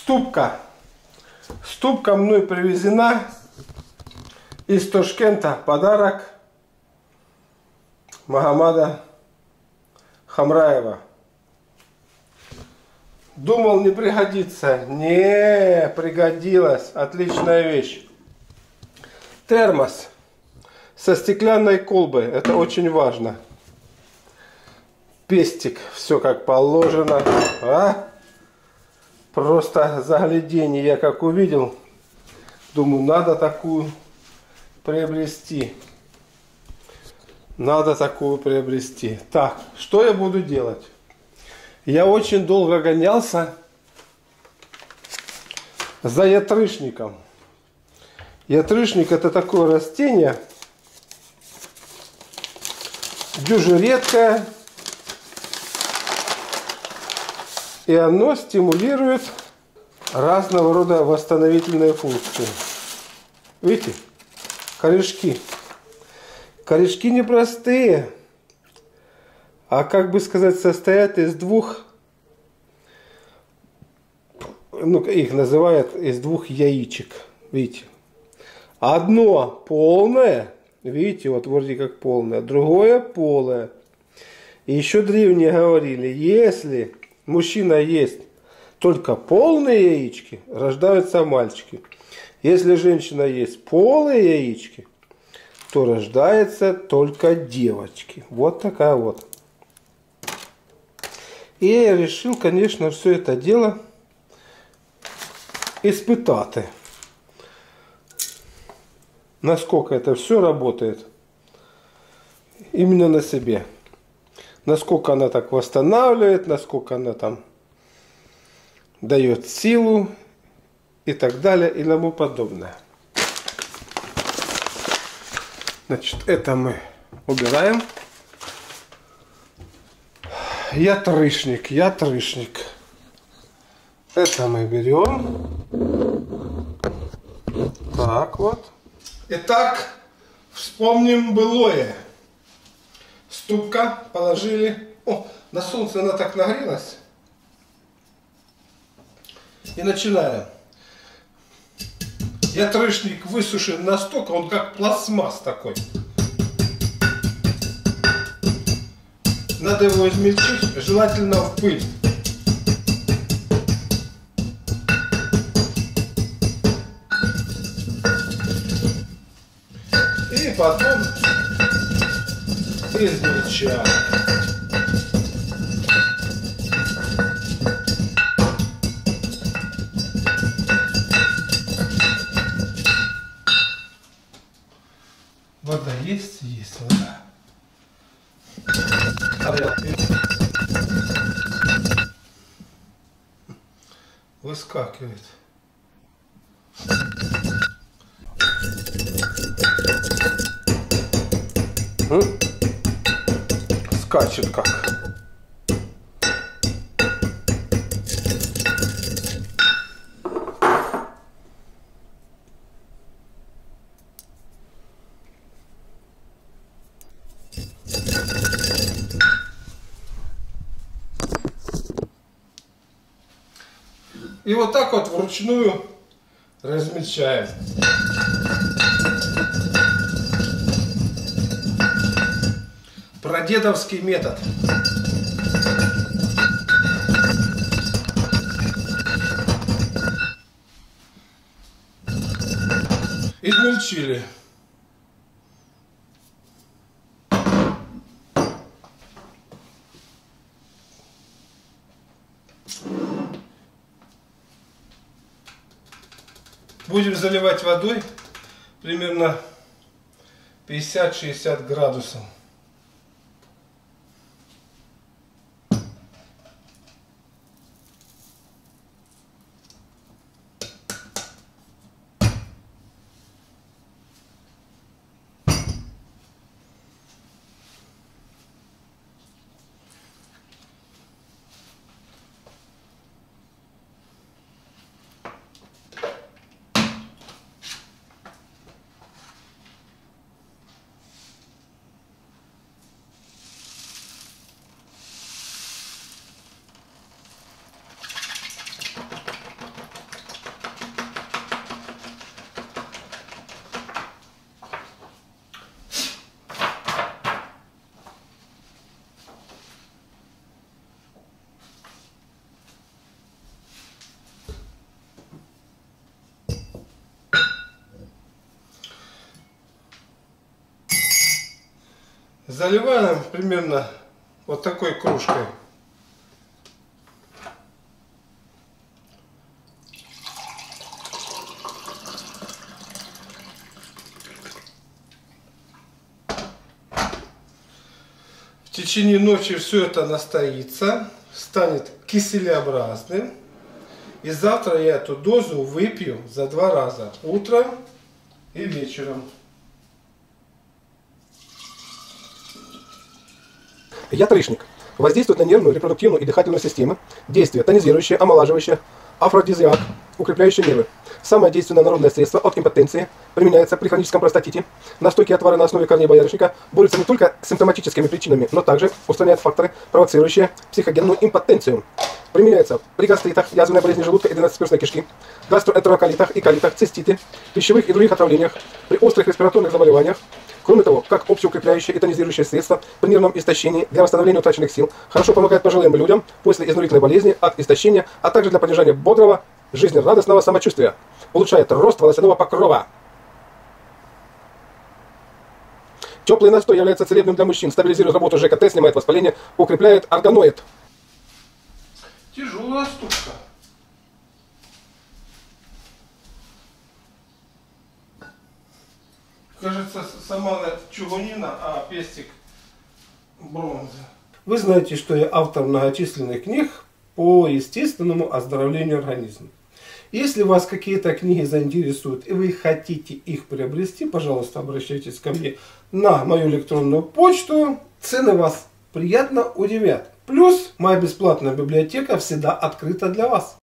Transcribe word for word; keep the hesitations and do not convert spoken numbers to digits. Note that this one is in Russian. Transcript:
Ступка. Ступка мной привезена из Ташкента. Подарок Магомада Хамраева. Думал, не пригодится. Не, пригодилась. Отличная вещь. Термос со стеклянной колбой. Это очень важно. Пестик. Все как положено. А? Просто загляденье. Я как увидел, думаю, надо такую приобрести. Надо такую приобрести. Так, что я буду делать? Я очень долго гонялся за ятрышником. Ятрышник — это такое растение, дюже редкое, и оно стимулирует разного рода восстановительные функции. Видите? Корешки. Корешки непростые, а, как бы сказать, состоят из двух, ну, их называют из двух яичек. Видите? Одно полное, видите, вот вроде как полное, другое полое. И еще древние говорили, если мужчина ест только полные яички, рождаются мальчики. Если женщина ест полые яички, то рождается только девочки. Вот такая вот. И я решил, конечно, все это дело испытать. Насколько это все работает именно на себе. Насколько она так восстанавливает, насколько она там дает силу и так далее и тому подобное. Значит, это мы убираем. Ятрышник, ятрышник. Это мы берем. Так вот. Итак, вспомним былое. Ступка положили. О, на солнце она так нагрелась. И начинаем. Ятрышник высушен настолько, он как пластмасс такой. Надо его измельчить, желательно в пыль. И потом измельчаем. Вода есть? Есть вода. Выскакивает. М? Скачет как. И вот так вот вручную размельчаем. Прадедовский метод. Измельчили. Будем заливать водой примерно пятьдесят-шестьдесят градусов. Заливаем примерно вот такой кружкой. В течение ночи все это настоится, станет киселеобразным. И завтра я эту дозу выпью за два раза. Утром и вечером. Яд-рыжник воздействует на нервную, репродуктивную и дыхательную системы. Действие тонизирующее, омолаживающее, афродизиак, укрепляющее нервы. Самое действенное народное средство от импотенции применяется при хроническом простатите. Настойки и отвары на основе корней боярышника борются не только с симптоматическими причинами, но также устраняют факторы, провоцирующие психогенную импотенцию. Применяется при гастритах, язвенной болезни желудка и двенадцатиперстной кишки, гастроэнтероколитах и колитах, цистите, пищевых и других отравлениях, при острых респираторных заболеваниях. Кроме того, как общеукрепляющее и тонизирующее средство при нервном истощении для восстановления утраченных сил, хорошо помогает пожилым людям после изнурительной болезни от истощения, а также для поддержания бодрого, жизнерадостного самочувствия. Улучшает рост волосяного покрова. Теплый настой является целебным для мужчин, стабилизирует работу ЖКТ, снимает воспаление, укрепляет органоид. Тяжелая штука. Кажется, сама чугунина, а пестик бронза. Вы знаете, что я автор многочисленных книг по естественному оздоровлению организма. Если вас какие-то книги заинтересуют и вы хотите их приобрести, пожалуйста, обращайтесь ко мне на мою электронную почту. Цены вас приятно удивят. Плюс моя бесплатная библиотека всегда открыта для вас.